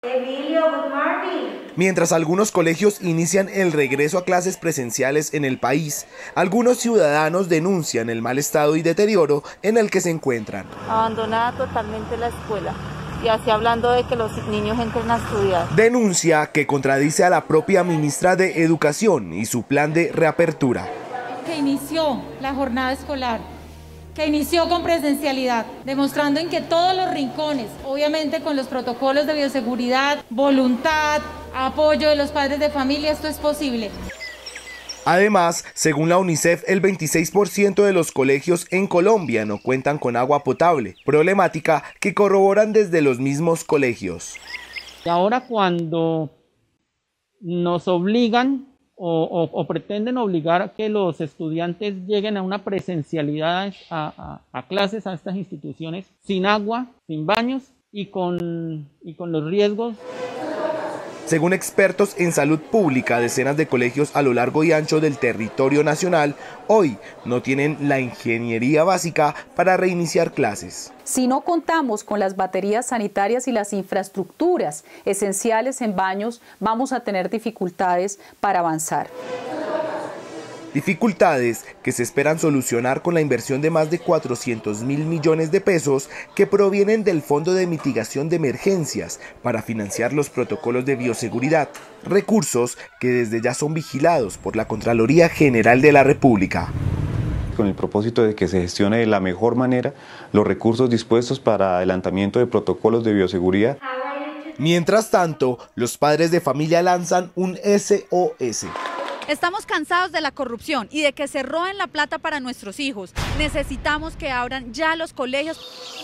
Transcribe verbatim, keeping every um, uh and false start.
Mientras algunos colegios inician el regreso a clases presenciales en el país, algunos ciudadanos denuncian el mal estado y deterioro en el que se encuentran. Abandonada totalmente la escuela. Y así hablando de que los niños entren a estudiar. Denuncia que contradice a la propia ministra de Educación y su plan de reapertura. Que inició la jornada escolar, que inició con presencialidad, demostrando en que todos los rincones, obviamente con los protocolos de bioseguridad, voluntad, apoyo de los padres de familia, esto es posible. Además, según la UNICEF, el veintiséis por ciento de los colegios en Colombia no cuentan con agua potable, problemática que corroboran desde los mismos colegios. Y ahora cuando nos obligan o, o, o pretenden obligar a que los estudiantes lleguen a una presencialidad a, a, a clases a estas instituciones sin agua, sin baños y con, y con los riesgos. Según expertos en salud pública, decenas de colegios a lo largo y ancho del territorio nacional hoy no tienen la ingeniería básica para reiniciar clases. Si no contamos con las baterías sanitarias y las infraestructuras esenciales en baños, vamos a tener dificultades para avanzar. Dificultades que se esperan solucionar con la inversión de más de cuatrocientos mil millones de pesos que provienen del Fondo de Mitigación de Emergencias para financiar los protocolos de bioseguridad, recursos que desde ya son vigilados por la Contraloría General de la República. Con el propósito de que se gestione de la mejor manera los recursos dispuestos para adelantamiento de protocolos de bioseguridad. Mientras tanto, los padres de familia lanzan un S O S. Estamos cansados de la corrupción y de que se roben la plata para nuestros hijos. Necesitamos que abran ya los colegios.